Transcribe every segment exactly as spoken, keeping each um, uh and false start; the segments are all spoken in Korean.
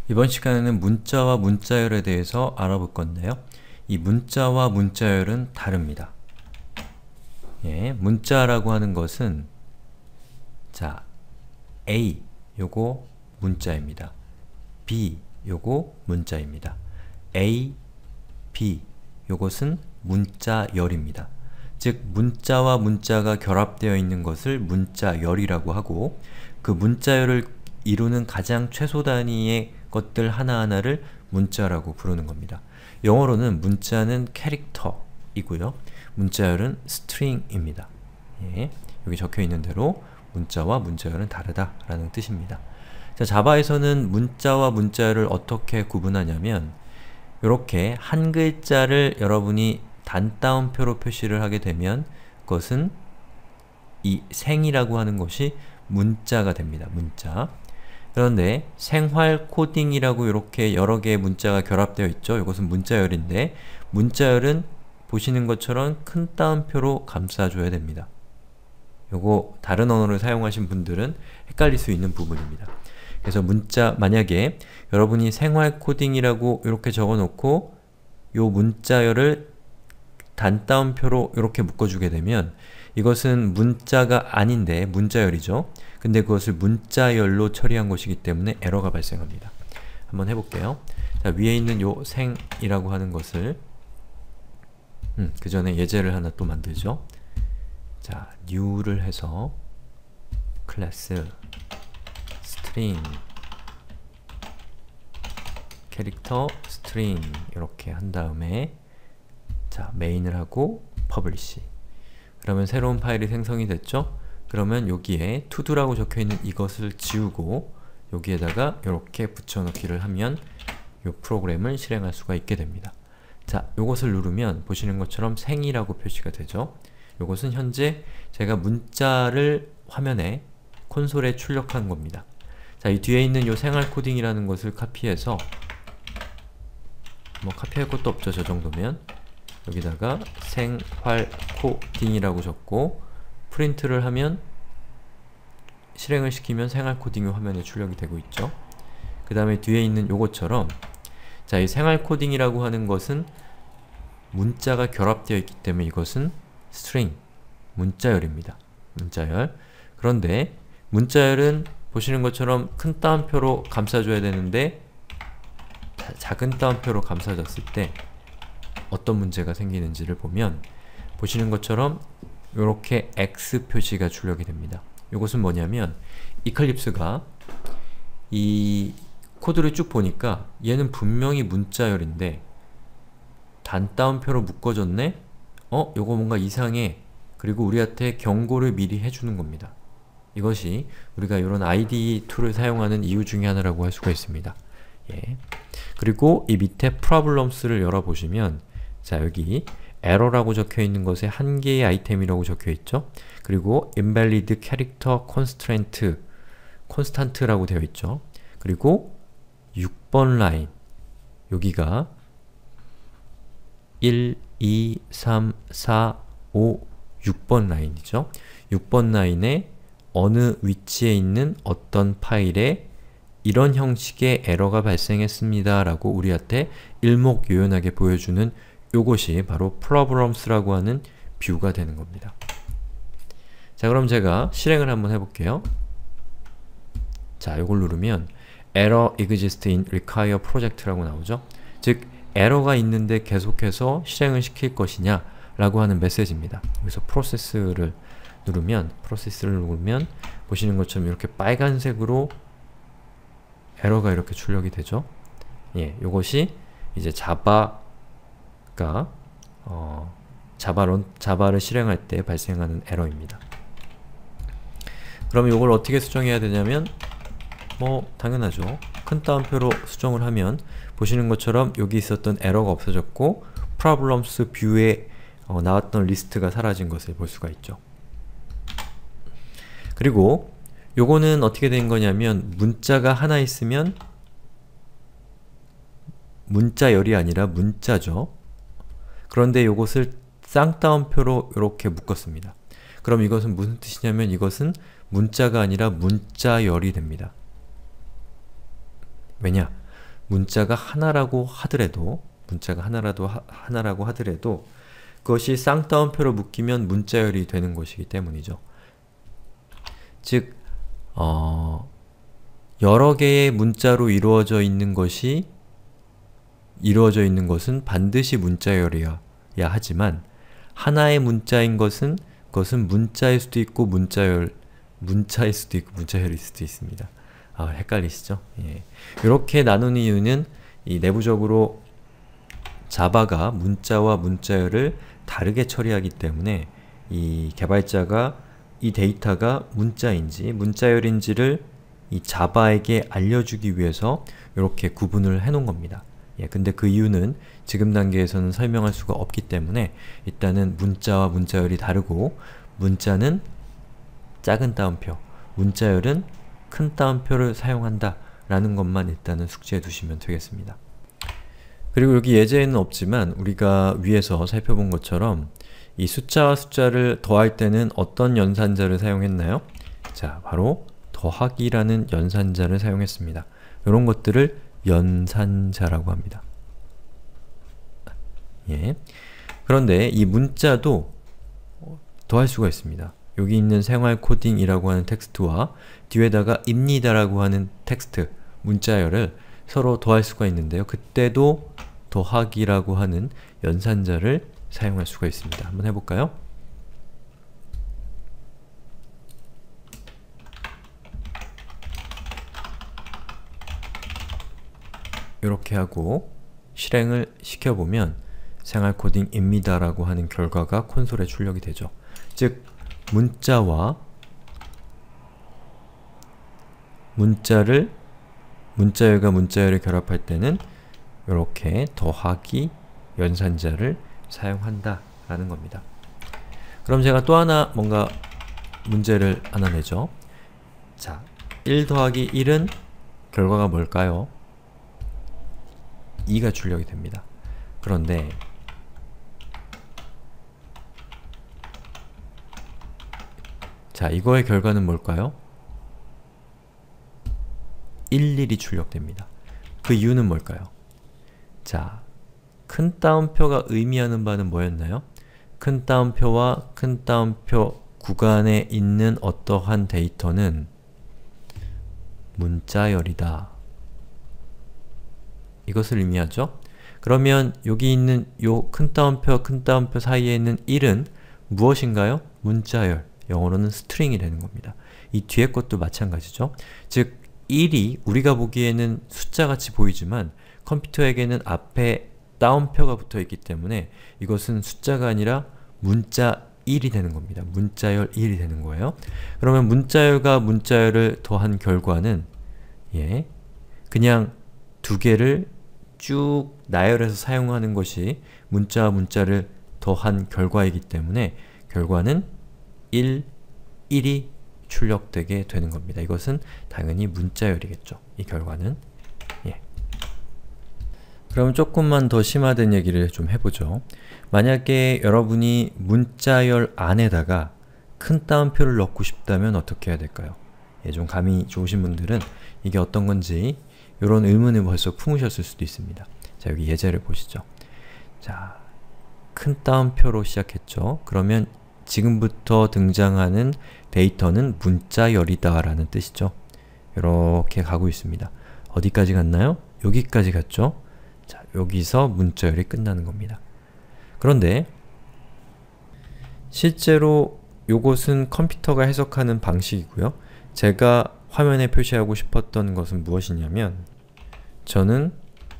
이번 시간에는 문자와 문자열에 대해서 알아볼 건데요. 이 문자와 문자열은 다릅니다. 예, 문자라고 하는 것은 자, A 요거 문자입니다. B 요거 문자입니다. A, B 요것은 문자열입니다. 즉, 문자와 문자가 결합되어 있는 것을 문자열이라고 하고 그 문자열을 이루는 가장 최소 단위의 것들 하나하나를 문자라고 부르는 겁니다. 영어로는 문자는 캐릭터이고요. 문자열은 string입니다. 예, 여기 적혀있는 대로 문자와 문자열은 다르다라는 뜻입니다. 자, 자바에서는 문자와 문자열을 어떻게 구분하냐면 이렇게 한 글자를 여러분이 단따옴표로 표시를 하게 되면 그것은 이 생이라고 하는 것이 문자가 됩니다. 문자. 그런데 생활 코딩이라고 이렇게 여러 개의 문자가 결합되어 있죠. 이것은 문자열인데 문자열은 보시는 것처럼 큰 따옴표로 감싸줘야 됩니다. 요거 다른 언어를 사용하신 분들은 헷갈릴 수 있는 부분입니다. 그래서 문자, 만약에 여러분이 생활 코딩이라고 이렇게 적어놓고 요 문자열을 단따옴표로 이렇게 묶어주게 되면 이것은 문자가 아닌데 문자열이죠. 근데 그것을 문자열로 처리한 것이기 때문에 에러가 발생합니다. 한번 해볼게요. 자, 위에 있는 요 생이라고 하는 것을 음, 그 전에 예제를 하나 또 만들죠. 자, new를 해서 클래스 string 캐릭터 string 이렇게 한 다음에 자, 메인을 하고 publish. 그러면 새로운 파일이 생성이 됐죠? 그러면 여기에 to도라고 적혀있는 이것을 지우고 여기에다가 이렇게 붙여넣기를 하면 이 프로그램을 실행할 수가 있게 됩니다. 자, 요것을 누르면 보시는 것처럼 생이라고 표시가 되죠? 요것은 현재 제가 문자를 화면에 콘솔에 출력한 겁니다. 자, 이 뒤에 있는 요 생활 코딩이라는 것을 카피해서 뭐 카피할 것도 없죠, 저 정도면. 여기다가 생활 코딩이라고 적고 프린트를 하면 실행을 시키면 생활 코딩이 화면에 출력이 되고 있죠. 그 다음에 뒤에 있는 요것처럼 자, 이 생활 코딩이라고 하는 것은 문자가 결합되어 있기 때문에 이것은 string, 문자열입니다. 문자열. 그런데 문자열은 보시는 것처럼 큰 따옴표로 감싸줘야 되는데 자, 작은 따옴표로 감싸졌을 때 어떤 문제가 생기는지를 보면 보시는 것처럼 이렇게 X 표시가 출력이 됩니다. 이것은 뭐냐면 이클립스가 이 코드를 쭉 보니까 얘는 분명히 문자열인데 단따옴표로 묶어졌네? 어? 요거 뭔가 이상해. 그리고 우리한테 경고를 미리 해주는 겁니다. 이것이 우리가 이런 아이디이 툴을 사용하는 이유 중에 하나라고 할 수가 있습니다. 예. 그리고 이 밑에 problems를 열어보시면 자, 여기 error라고 적혀있는 것에 한 개의 아이템이라고 적혀있죠? 그리고 invalid character constraint, constant라고 되어 있죠? 그리고 육 번 라인, 여기가 일, 이, 삼, 사, 오, 육 번 라인이죠? 육 번 라인에 어느 위치에 있는 어떤 파일에 이런 형식의 에러가 발생했습니다 라고 우리한테 일목요연하게 보여주는 요것이 바로 problems라고 하는 뷰가 되는 겁니다. 자, 그럼 제가 실행을 한번 해볼게요. 자, 요걸 누르면 error exists in require project라고 나오죠? 즉, 에러가 있는데 계속해서 실행을 시킬 것이냐 라고 하는 메시지입니다. 여기서 process를 누르면 process를 누르면 보시는 것처럼 이렇게 빨간색으로 에러가 이렇게 출력이 되죠? 예, 요것이 이제 자바가 어, 자바론, 자바를 실행할 때 발생하는 에러입니다. 그럼 이걸 어떻게 수정해야 되냐면 뭐 당연하죠. 큰 따옴표로 수정을 하면 보시는 것처럼 여기 있었던 에러가 없어졌고 problems 뷰에 어, 나왔던 리스트가 사라진 것을 볼 수가 있죠. 그리고 요거는 어떻게 된 거냐면 문자가 하나 있으면 문자열이 아니라 문자죠. 그런데 요것을 쌍따옴표로 이렇게 묶었습니다. 그럼 이것은 무슨 뜻이냐면 이것은 문자가 아니라 문자열이 됩니다. 왜냐? 문자가 하나라고 하더라도 문자가 하나라도 하, 하나라고 하더라도 그것이 쌍따옴표로 묶이면 문자열이 되는 것이기 때문이죠. 즉, 어, 여러 개의 문자로 이루어져 있는 것이 이루어져 있는 것은 반드시 문자열이어야 하지만 하나의 문자인 것은 그것은 문자일 수도 있고 문자열 문자일 수도 있고 문자열일 수도 있습니다. 아, 헷갈리시죠? 예. 이렇게 나눈 이유는 이 내부적으로 자바가 문자와 문자열을 다르게 처리하기 때문에 이 개발자가 이 데이터가 문자인지 문자열인지를 이 자바에게 알려주기 위해서 이렇게 구분을 해놓은 겁니다. 예, 근데 그 이유는 지금 단계에서는 설명할 수가 없기 때문에 일단은 문자와 문자열이 다르고 문자는 작은 따옴표, 문자열은 큰 따옴표를 사용한다 라는 것만 일단은 숙지해 두시면 되겠습니다. 그리고 여기 예제에는 없지만 우리가 위에서 살펴본 것처럼 이 숫자와 숫자를 더할 때는 어떤 연산자를 사용했나요? 자, 바로 더하기라는 연산자를 사용했습니다. 이런 것들을 연산자라고 합니다. 예. 그런데 이 문자도 더할 수가 있습니다. 여기 있는 생활 코딩이라고 하는 텍스트와 뒤에다가 입니다라고 하는 텍스트, 문자열을 서로 더할 수가 있는데요. 그때도 더하기라고 하는 연산자를 사용할 수가 있습니다. 한번 해볼까요? 이렇게 하고 실행을 시켜보면 생활코딩입니다라고 하는 결과가 콘솔에 출력이 되죠. 즉, 문자와 문자를 문자열과 문자열을 결합할 때는 이렇게 더하기 연산자를 사용한다 라는 겁니다. 그럼 제가 또 하나 뭔가 문제를 하나 내죠. 자, 일 더하기 일은 결과가 뭘까요? 이가 출력이 됩니다. 그런데 자, 이거의 결과는 뭘까요? 일일이 출력됩니다. 그 이유는 뭘까요? 자, 큰 따옴표가 의미하는 바는 뭐였나요? 큰 따옴표와 큰 따옴표 구간에 있는 어떠한 데이터는 문자열이다. 이것을 의미하죠? 그러면 여기 있는 요 큰 따옴표와 큰 따옴표 사이에 있는 일은 무엇인가요? 문자열, 영어로는 스트링이 되는 겁니다. 이 뒤에 것도 마찬가지죠. 즉, 일이 우리가 보기에는 숫자같이 보이지만 컴퓨터에게는 앞에 따옴표가 붙어 있기 때문에 이것은 숫자가 아니라 문자 일이 되는 겁니다. 문자열 일이 되는 거예요. 그러면 문자열과 문자열을 더한 결과는 예, 그냥 두 개를 쭉 나열해서 사용하는 것이 문자와 문자를 더한 결과이기 때문에 결과는 일, 일이 출력되게 되는 겁니다. 이것은 당연히 문자열이겠죠. 이 결과는. 예. 그럼 조금만 더 심화된 얘기를 좀 해보죠. 만약에 여러분이 문자열 안에다가 큰 따옴표를 넣고 싶다면 어떻게 해야 될까요? 예, 좀 감이 좋으신 분들은 이게 어떤 건지 이런 의문을 벌써 품으셨을 수도 있습니다. 자, 여기 예제를 보시죠. 자, 큰 따옴표로 시작했죠. 그러면 지금부터 등장하는 데이터는 문자열이다 라는 뜻이죠. 이렇게 가고 있습니다. 어디까지 갔나요? 여기까지 갔죠? 자, 여기서 문자열이 끝나는 겁니다. 그런데 실제로 요것은 컴퓨터가 해석하는 방식이고요. 제가 화면에 표시하고 싶었던 것은 무엇이냐면 저는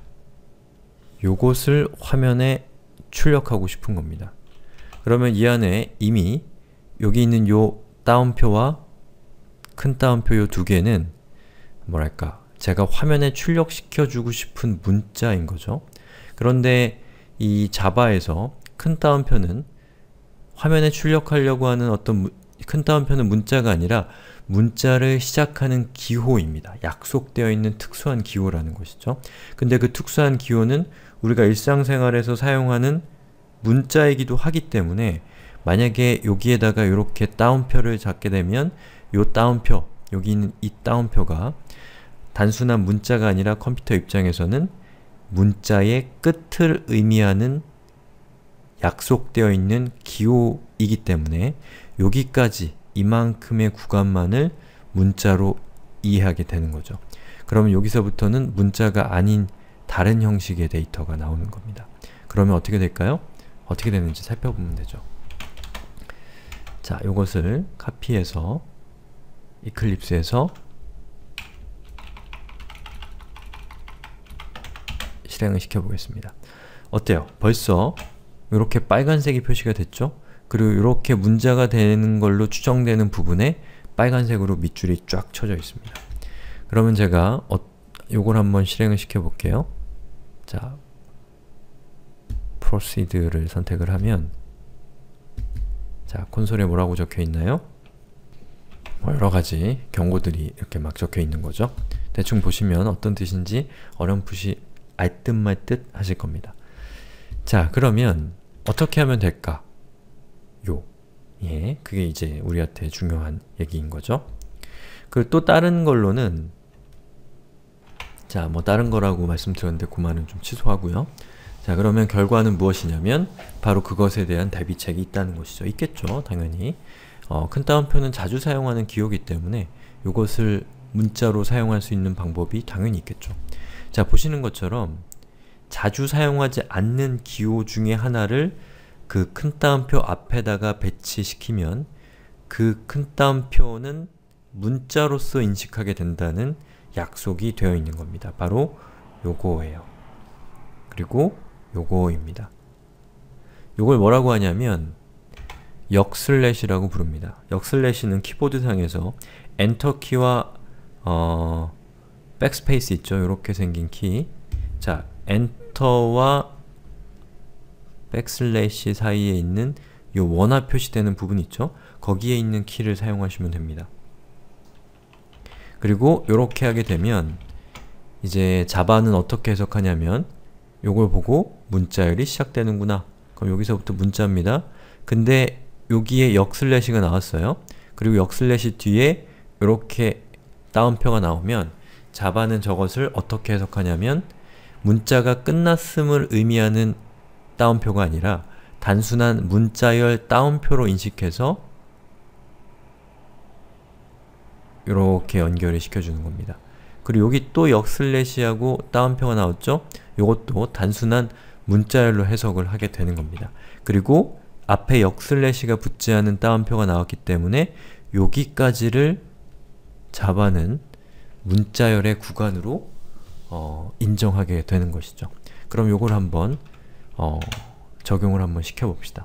요것을 화면에 출력하고 싶은 겁니다. 그러면 이 안에 이미 여기 있는 요 따옴표와 큰 따옴표 요 두 개는 뭐랄까 제가 화면에 출력시켜주고 싶은 문자인 거죠. 그런데 이 자바에서 큰 따옴표는 화면에 출력하려고 하는 어떤 무, 큰 따옴표는 문자가 아니라 문자를 시작하는 기호입니다. 약속되어 있는 특수한 기호라는 것이죠. 근데 그 특수한 기호는 우리가 일상생활에서 사용하는 문자이기도 하기 때문에 만약에 여기에다가 이렇게 따옴표를 잡게 되면 요 따옴표, 여기 있는 이 따옴표가 단순한 문자가 아니라 컴퓨터 입장에서는 문자의 끝을 의미하는 약속되어 있는 기호이기 때문에 여기까지 이만큼의 구간만을 문자로 이해하게 되는 거죠. 그러면 여기서부터는 문자가 아닌 다른 형식의 데이터가 나오는 겁니다. 그러면 어떻게 될까요? 어떻게 되는지 살펴보면 되죠. 자, 요것을 카피해서 이클립스에서 실행을 시켜보겠습니다. 어때요? 벌써 이렇게 빨간색이 표시가 됐죠? 그리고 이렇게 문자가 되는 걸로 추정되는 부분에 빨간색으로 밑줄이 쫙 쳐져 있습니다. 그러면 제가 어, 요걸 한번 실행을 시켜볼게요. 자, proceed를 선택을 하면 자, 콘솔에 뭐라고 적혀 있나요? 뭐 여러가지 경고들이 이렇게 막 적혀 있는 거죠. 대충 보시면 어떤 뜻인지 어렴풋이 알듯 말듯 하실 겁니다. 자, 그러면 어떻게 하면 될까? 요. 예, 그게 이제 우리한테 중요한 얘기인 거죠. 그 또 다른 걸로는 자, 뭐 다른 거라고 말씀드렸는데 그 말은 좀 취소하고요. 자, 그러면 결과는 무엇이냐면 바로 그것에 대한 대비책이 있다는 것이죠. 있겠죠, 당연히. 어, 큰 따옴표는 자주 사용하는 기호이기 때문에 이것을 문자로 사용할 수 있는 방법이 당연히 있겠죠. 자, 보시는 것처럼 자주 사용하지 않는 기호 중에 하나를 그 큰 따옴표 앞에다가 배치시키면 그 큰 따옴표는 문자로서 인식하게 된다는 약속이 되어 있는 겁니다. 바로 요거예요. 그리고 요거입니다. 요걸 뭐라고 하냐면 역슬래시라고 부릅니다. 역슬래시는 키보드상에서 엔터 키와 어, 백스페이스 있죠? 요렇게 생긴 키. 자, 엔터와 백슬래시 사이에 있는 요 원화 표시되는 부분 있죠? 거기에 있는 키를 사용하시면 됩니다. 그리고 요렇게 하게 되면 이제 자바는 어떻게 해석하냐면 요걸 보고 문자열이 시작되는구나. 그럼 여기서부터 문자입니다. 근데 여기에 역슬래시가 나왔어요. 그리고 역슬래시 뒤에 요렇게 따옴표가 나오면 자바는 저것을 어떻게 해석하냐면 문자가 끝났음을 의미하는 따옴표가 아니라 단순한 문자열 따옴표로 인식해서 이렇게 연결을 시켜주는 겁니다. 그리고 여기 또 역슬래시하고 따옴표가 나왔죠? 이것도 단순한 문자열로 해석을 하게 되는 겁니다. 그리고 앞에 역슬래시가 붙지 않은 따옴표가 나왔기 때문에 여기까지를 자바는 문자열의 구간으로 어, 인정하게 되는 것이죠. 그럼 요걸 한번 어, 적용을 한번 시켜봅시다.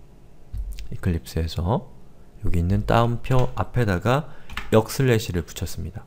이클립스에서 여기 있는 따옴표 앞에다가 역슬래시를 붙였습니다.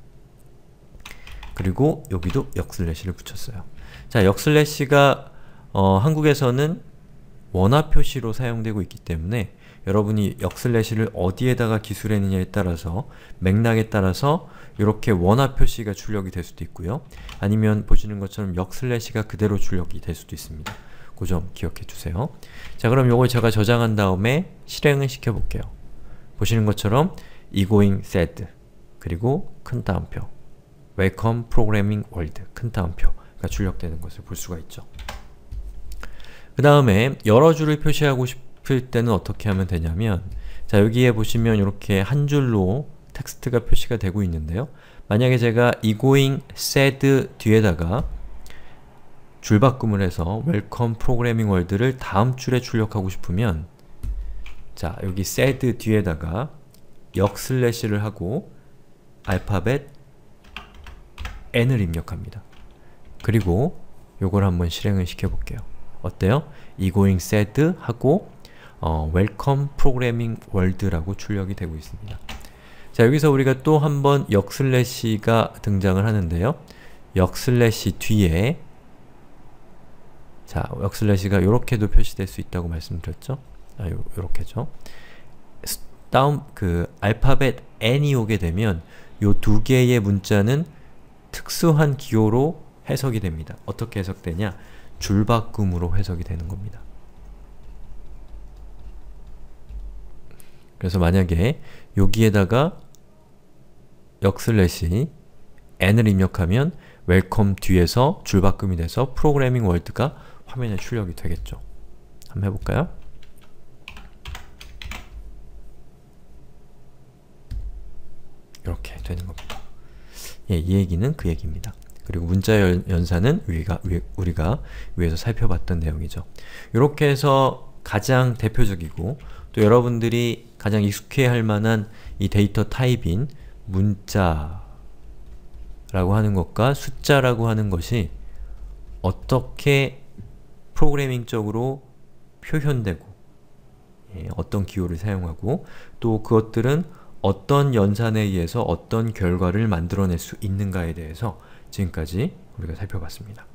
그리고 여기도 역슬래시를 붙였어요. 자, 역슬래시가 어, 한국에서는 원화 표시로 사용되고 있기 때문에 여러분이 역슬래시를 어디에다가 기술했느냐에 따라서 맥락에 따라서 이렇게 원화 표시가 출력이 될 수도 있고요. 아니면 보시는 것처럼 역슬래시가 그대로 출력이 될 수도 있습니다. 그 점 기억해 주세요. 자, 그럼 요걸 제가 저장한 다음에 실행을 시켜 볼게요. 보시는 것처럼 egoing said 그리고 큰 따옴표 welcome programming world 큰 따옴표가 출력되는 것을 볼 수가 있죠. 그 다음에 여러 줄을 표시하고 싶을 때는 어떻게 하면 되냐면 자, 여기에 보시면 이렇게 한 줄로 텍스트가 표시가 되고 있는데요. 만약에 제가 egoing said 뒤에다가 줄바꿈을 해서 welcome programming world를 다음 줄에 출력하고 싶으면 자, 여기 said 뒤에다가 역슬래시를 하고 알파벳 n을 입력합니다. 그리고 요걸 한번 실행을 시켜볼게요. 어때요? egoing said 하고 어, welcome programming world라고 출력이 되고 있습니다. 자, 여기서 우리가 또 한번 역슬래시가 등장을 하는데요. 역슬래시 뒤에 자, 역슬래시가 요렇게도 표시될 수 있다고 말씀드렸죠? 아, 요, 요렇게죠. 다음 그 알파벳 n이 오게 되면 요 두 개의 문자는 특수한 기호로 해석이 됩니다. 어떻게 해석되냐? 줄바꿈으로 해석이 되는 겁니다. 그래서 만약에 여기에다가 역슬래시 n을 입력하면 웰컴 뒤에서 줄바꿈이 돼서 프로그래밍 월드가 화면에 출력이 되겠죠. 한번 해볼까요? 이렇게 되는 겁니다. 예, 이 얘기는 그 얘기입니다. 그리고 문자 연, 연산은 우리가, 우리가 위에서 살펴봤던 내용이죠. 이렇게 해서 가장 대표적이고 또 여러분들이 가장 익숙해 할 만한 이 데이터 타입인 문자라고 하는 것과 숫자라고 하는 것이 어떻게 프로그래밍적으로 표현되고 예, 어떤 기호를 사용하고 또 그것들은 어떤 연산에 의해서 어떤 결과를 만들어낼 수 있는가에 대해서 지금까지 우리가 살펴봤습니다.